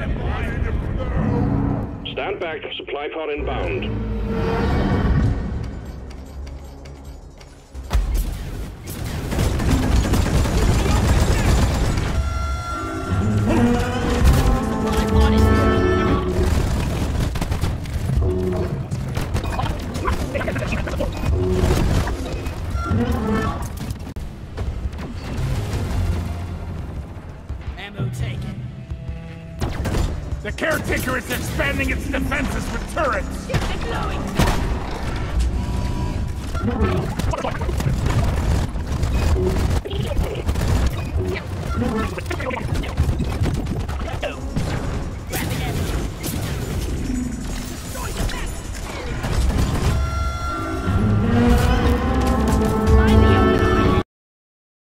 Stand back. Supply pod inbound. Ammo taken. The Caretaker is expanding its defenses with turrets! Get the glowing!